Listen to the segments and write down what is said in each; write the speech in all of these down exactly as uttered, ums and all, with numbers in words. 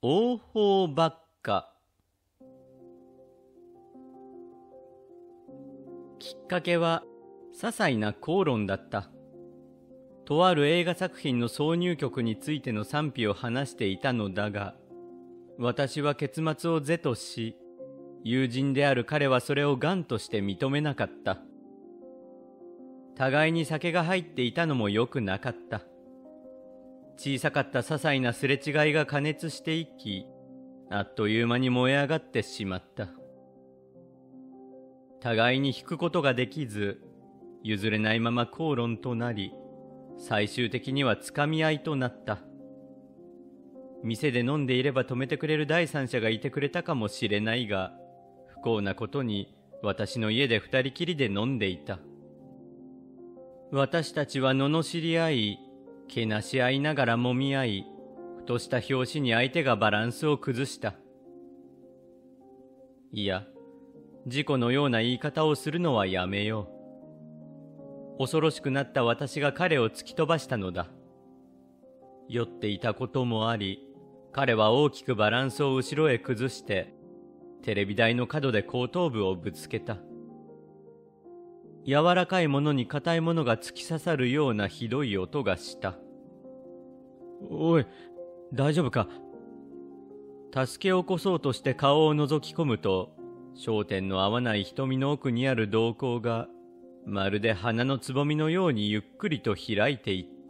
応報ばっか。きっかけは些細な口論だった。とある映画作品の挿入曲についての賛否を話していたのだが、私は結末を是とし、友人である彼はそれを頑として認めなかった。互いに酒が入っていたのも良くなかった。小さかった些細なすれ違いが加熱していき、あっという間に燃え上がってしまった。互いに引くことができず、譲れないまま口論となり、最終的にはつかみ合いとなった。店で飲んでいれば止めてくれる第三者がいてくれたかもしれないが、不幸なことに私の家で二人きりで飲んでいた。私たちは罵り合い、けなし合いながら揉み合い、ふとした拍子に相手がバランスを崩した。いや、事故のような言い方をするのはやめよう。恐ろしくなった私が彼を突き飛ばしたのだ。酔っていたこともあり、彼は大きくバランスを後ろへ崩して、テレビ台の角で後頭部をぶつけた。柔らかいものに硬いものが突き刺さるようなひどい音がした。おい、大丈夫か？助け起こそうとして顔を覗き込むと、焦点の合わない瞳の奥にある瞳孔が、まるで花のつぼみのようにゆっくりと開いていった。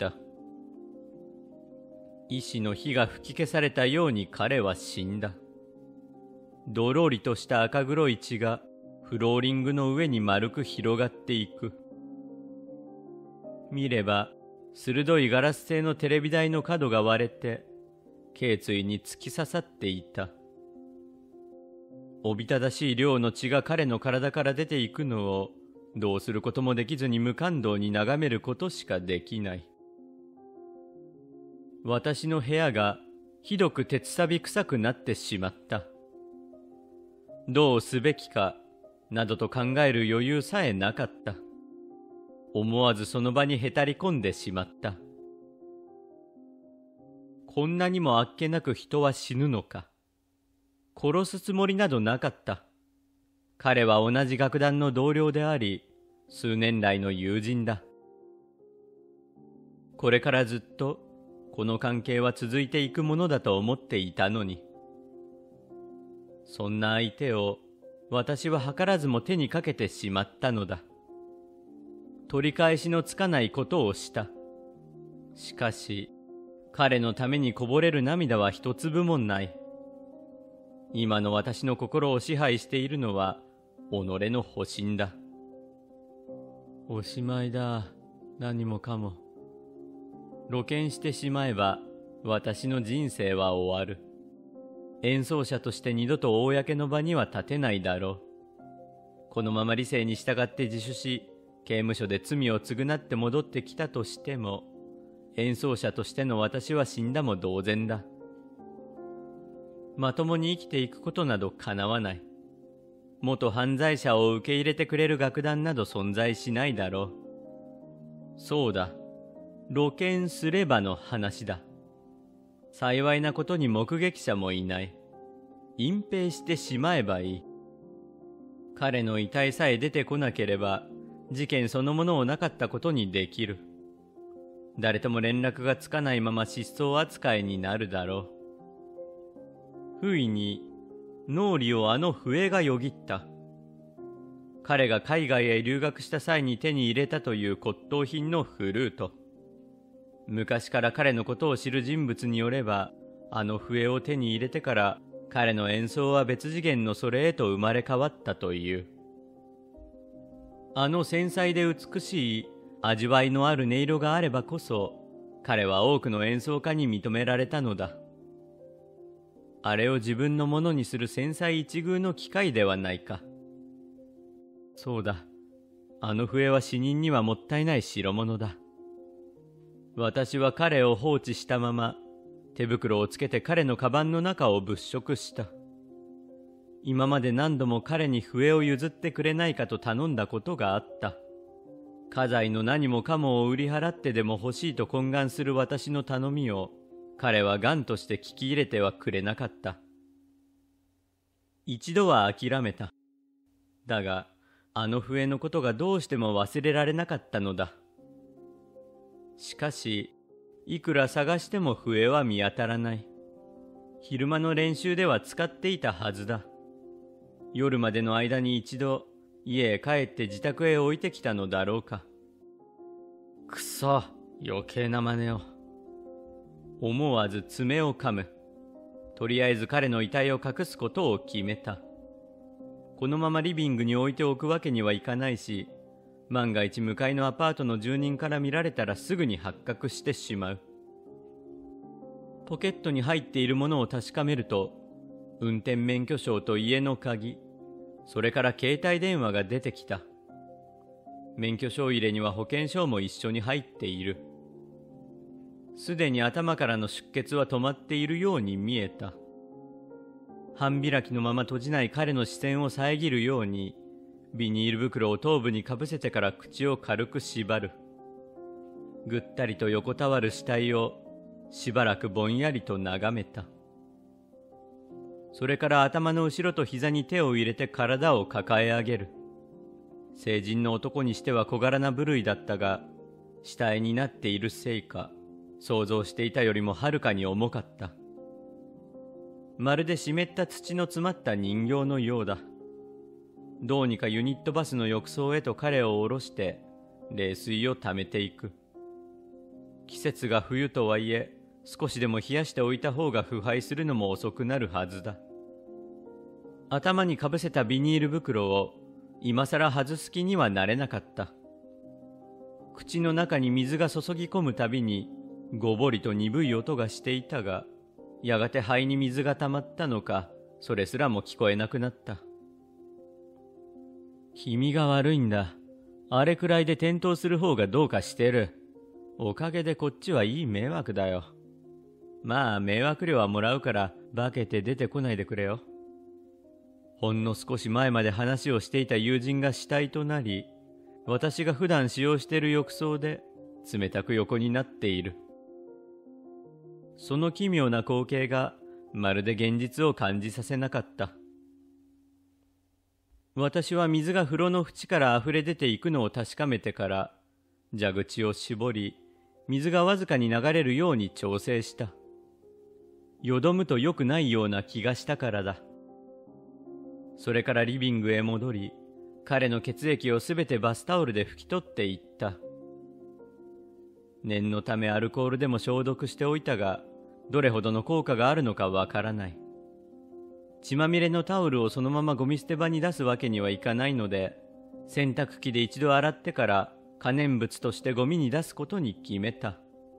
意志の火が吹き消されたように彼は死んだ。どろりとした赤黒い血がフローリングの上に丸く広がっていく。見れば、鋭いガラス製のテレビ台の角が割れて、頸椎に突き刺さっていた。おびただしい量の血が彼の体から出ていくのを、どうすることもできずに無感動に眺めることしかできない。私の部屋がひどく鉄錆臭くなってしまった。どうすべきか、などと考える余裕さえなかった。思わずその場にへたり込んでしまった。こんなにもあっけなく人は死ぬのか。殺すつもりなどなかった。彼は同じ楽団の同僚であり、数年来の友人だ。これからずっと、この関係は続いていくものだと思っていたのに。そんな相手を私は図らずも手にかけてしまったのだ。取り返しのつかないことをした。しかし、彼のためにこぼれる涙は一粒もない。今の私の心を支配しているのは、己の保身だ。おしまいだ、何もかも。露見してしまえば、私の人生は終わる。演奏者として二度と公の場には立てないだろう。このまま理性に従って自首し、刑務所で罪を償って戻ってきたとしても、演奏者としての私は死んだも同然だ。まともに生きていくことなど叶わない。元犯罪者を受け入れてくれる楽団など存在しないだろう。そうだ。露見すればの話だ。幸いなことに目撃者もいない。隠蔽してしまえばいい。彼の遺体さえ出てこなければ、事件そのものをなかったことにできる。誰とも連絡がつかないまま失踪扱いになるだろう。不意に脳裏をあの笛がよぎった。彼が海外へ留学した際に手に入れたという骨董品のフルート。昔から彼のことを知る人物によれば、あの笛を手に入れてから彼の演奏は別次元のそれへと生まれ変わったという。あの繊細で美しい味わいのある音色があればこそ、彼は多くの演奏家に認められたのだ。あれを自分のものにする繊細一遇の機会ではないか。そうだ。あの笛は死人にはもったいない代物だ。私は彼を放置したまま、手袋をつけて彼のカバンの中を物色した。今まで何度も彼に笛を譲ってくれないかと頼んだことがあった。家財の何もかもを売り払ってでも欲しいと懇願する私の頼みを、 彼は頑として聞き入れてはくれなかった。一度は諦めた。だが、あの笛のことがどうしても忘れられなかったのだ。しかし、いくら探しても笛は見当たらない。昼間の練習では使っていたはずだ。夜までの間に一度、家へ帰って自宅へ置いてきたのだろうか。くそ、余計な真似を。思わず爪を噛む。とりあえず彼の遺体を隠すことを決めた。このままリビングに置いておくわけにはいかないし、万が一向かいのアパートの住人から見られたらすぐに発覚してしまう。ポケットに入っているものを確かめると、運転免許証と家の鍵、それから携帯電話が出てきた。免許証入れには保険証も一緒に入っている。すでに頭からの出血は止まっているように見えた。半開きのまま閉じない彼の視線を遮るように、ビニール袋を頭部にかぶせてから口を軽く縛る。ぐったりと横たわる死体をしばらくぼんやりと眺めた。それから頭の後ろと膝に手を入れて体を抱え上げる。成人の男にしては小柄な部類だったが、死体になっているせいか、想像していたよりもはるかに重かった。まるで湿った土の詰まった人形のようだ。どうにかユニットバスの浴槽へと彼を下ろして、冷水を溜めていく。季節が冬とはいえ、少しでも冷やしておいた方が腐敗するのも遅くなるはずだ。頭にかぶせたビニール袋を今さら外す気にはなれなかった。口の中に水が注ぎ込むたびにごぼりと鈍い音がしていたが、やがて肺に水が溜まったのか、それすらも聞こえなくなった。君が悪いんだ。あれくらいで転倒する方がどうかしてる。おかげでこっちはいい迷惑だよ。まあ迷惑料はもらうから化けて出てこないでくれよ。ほんの少し前まで話をしていた友人が死体となり、私が普段使用している浴槽で冷たく横になっている。その奇妙な光景がまるで現実を感じさせなかった。私は水が風呂の縁から溢れ出ていくのを確かめてから、蛇口を絞り、水がわずかに流れるように調整した。よどむと良くないような気がしたからだ。それからリビングへ戻り、彼の血液をすべてバスタオルで拭き取っていった。念のためアルコールでも消毒しておいたが、どれほどの効果があるのかわからない。血まみれのタオルをそのままゴミ捨て場に出すわけにはいかないので、洗濯機で一度洗ってから可燃物としてゴミに出すことに決めた。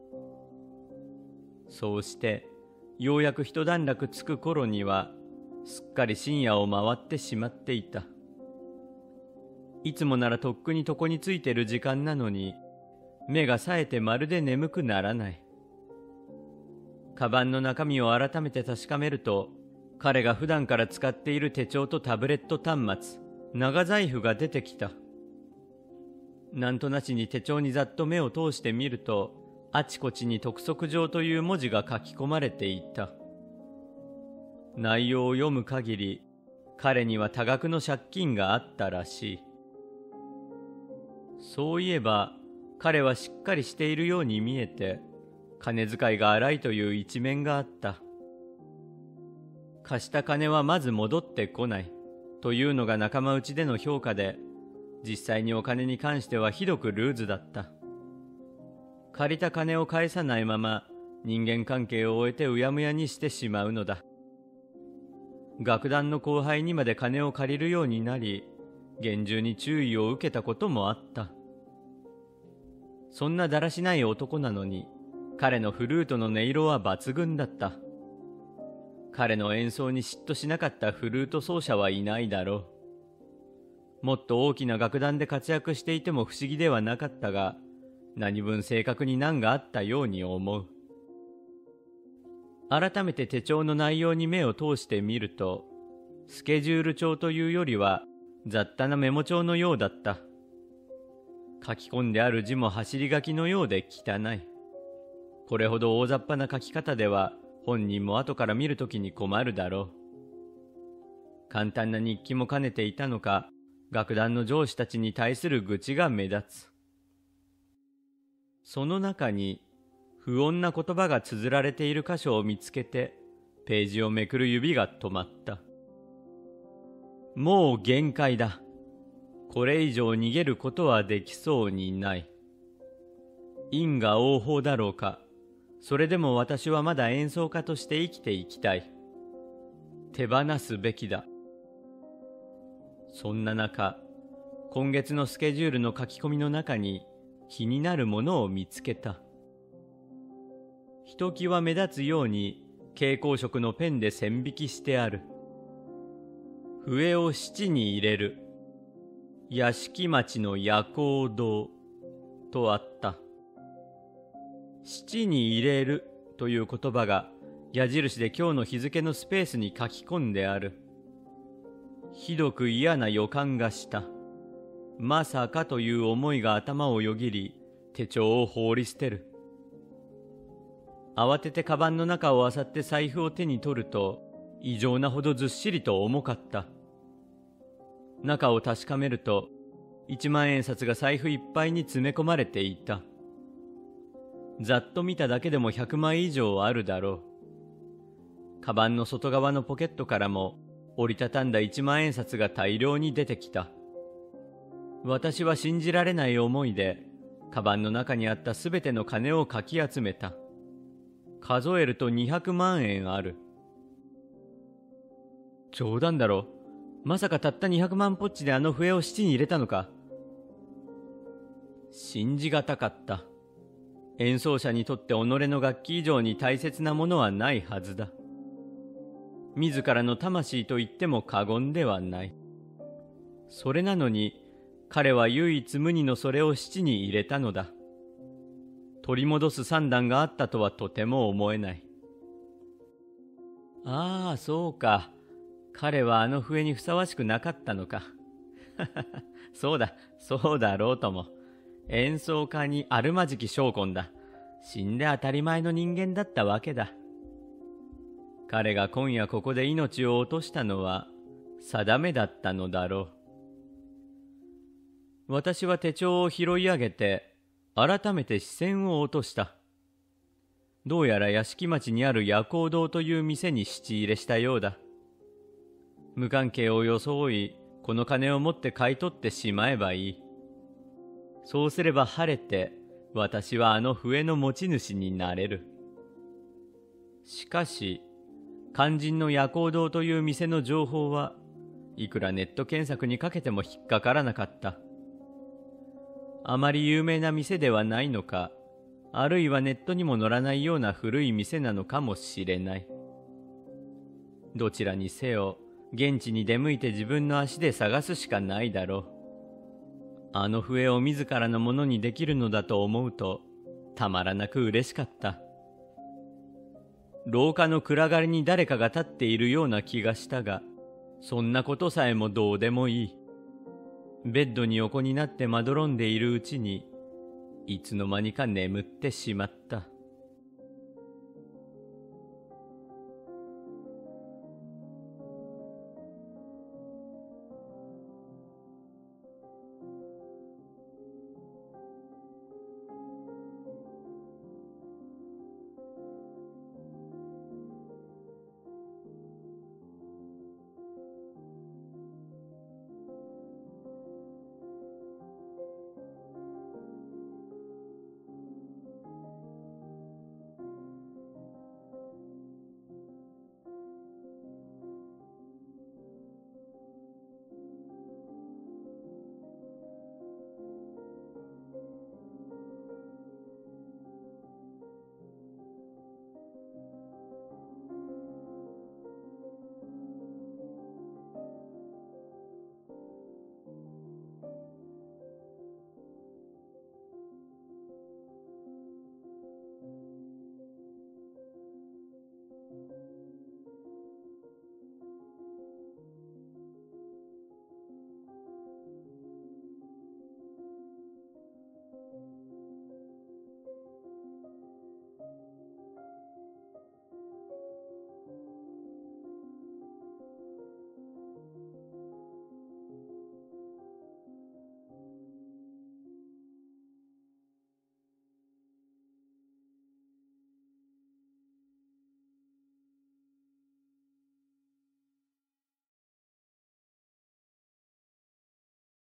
そうして、ようやく一段落つく頃には、すっかり深夜を回ってしまっていた。いつもならとっくに床についてる時間なのに、目が冴えてまるで眠くならない。カバンの中身を改めて確かめると、彼が普段から使っている手帳とタブレット端末、長財布が出てきた。なんとなしに手帳にざっと目を通してみると、あちこちに督促状という文字が書き込まれていた。内容を読む限り、彼には多額の借金があったらしい。そういえば、彼はしっかりしているように見えて、金遣いが荒いという一面があった。貸した金はまず戻ってこないというのが仲間内での評価で、実際にお金に関してはひどくルーズだった。借りた金を返さないまま人間関係を終えてうやむやにしてしまうのだ。楽団の後輩にまで金を借りるようになり、厳重に注意を受けたこともあった。そんなだらしない男なのに、彼のフルートの音色は抜群だった。彼の演奏に嫉妬しなかったフルート奏者はいないだろう。もっと大きな楽団で活躍していても不思議ではなかったが、何分正確に難があったように思う。改めて手帳の内容に目を通してみると、スケジュール帳というよりは雑多なメモ帳のようだった。書き込んである字も走り書きのようで汚い。 これほど大雑把な書き方では本人も後から見るときに困るだろう。簡単な日記も兼ねていたのか、楽団の上司たちに対する愚痴が目立つ。その中に不穏な言葉が綴られている箇所を見つけて、ページをめくる指が止まった。もう限界だ。これ以上逃げることはできそうにない。因果応報だろうか。それでも私はまだ演奏家として生きていきたい。手放すべきだ。そんな中、今月のスケジュールの書き込みの中に気になるものを見つけた。ひときわ目立つように蛍光色のペンで線引きしてある。笛を七に入れる。屋敷町の夜光堂とあった。七に入れるという言葉が矢印で今日の日付のスペースに書き込んである。ひどく嫌な予感がした。まさかという思いが頭をよぎり、手帳を放り捨てる。慌ててカバンの中を漁って財布を手に取ると、異常なほどずっしりと重かった。中を確かめると、一万円札が財布いっぱいに詰め込まれていた。ざっと見ただけでもひゃくまい以上あるだろう。カバンの外側のポケットからも、折りたたんだ一万円札が大量に出てきた。私は信じられない思いで、カバンの中にあったすべての金をかき集めた。数えるとにひゃくまんえんある。冗談だろ。まさかたったにひゃくまんポッチであの笛を七に入れたのか。信じがたかった。演奏者にとって己の楽器以上に大切なものはないはずだ。自らの魂と言っても過言ではない。それなのに、彼は唯一無二のそれを七に入れたのだ。取り戻す算段があったとはとても思えない。ああ、そうか。彼はあの笛にふさわしくなかったのか。そうだ、そうだろうとも。演奏家にあるまじき将軍だ。死んで当たり前の人間だったわけだ。彼が今夜ここで命を落としたのは定めだったのだろう。私は手帳を拾い上げて改めて視線を落とした。どうやら屋敷町にある夜光堂という店に質入れしたようだ。無関係を装い、この金を持って買い取ってしまえばいい。そうすれば晴れて私はあの笛の持ち主になれる。しかし、肝心の夜光堂という店の情報はいくらネット検索にかけても引っかからなかった。あまり有名な店ではないのか、あるいはネットにも載らないような古い店なのかもしれない。どちらにせよ、現地に出向いて自分の足で探すしかないだろう。あの笛を自らのものにできるのだと思うと、たまらなく嬉しかった。廊下の暗がりに誰かが立っているような気がしたが、そんなことさえもどうでもいい。ベッドに横になってまどろんでいるうちに、いつの間にか眠ってしまった。